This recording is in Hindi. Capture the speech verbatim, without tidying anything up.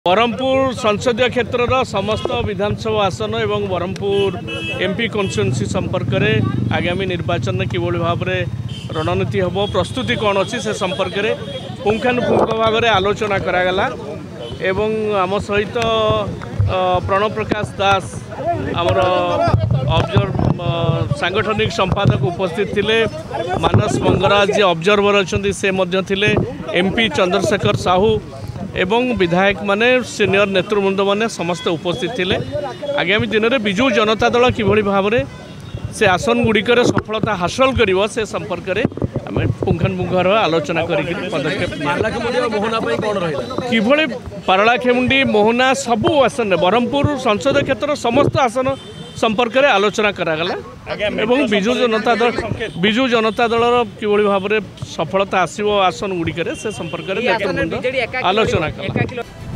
ब्रह्मपुर संसदीय क्षेत्र समस्त विधानसभा आसन एवं ब्रह्मपुर एमपी कन्स्टिट्यूएंसी संपर्क में आगामी निर्वाचन में किभली भाव में रणनीति हम प्रस्तुति कौन अच्छी से संपर्क में पुंखानुपुंख भाव में आलोचना करागला एवं आम सहित प्रणव प्रकाश दास आमर ऑब्जर्व सांगठनिक संपादक उपस्थित थिले, मानस मंगराज जी ऑब्जर्वर अच्छा से एमपी चंद्रशेखर साहू एवं विधायक माने सीनियर नेतृवृंद माने समस्त उपस्थित थिले। आगामी दिन में बिजु जनता दल किभली भाव में से आसन गुड़िकर सफलता हासिल करिवो से संपर्क में आम पुंखानुपुंख आलोचना करिक पदक्षेप किभली पारलाखेमुंडी मोहना सबू आसन ब्रह्मपुर संसदीय क्षेत्र समस्त आसन संपर्क में आलोचना करागला एवं बिजु जनता दल बिजु जनता दल किभली भाव में सफलता आसो आसन गुड़िक से संपर्क में आलोचना कला।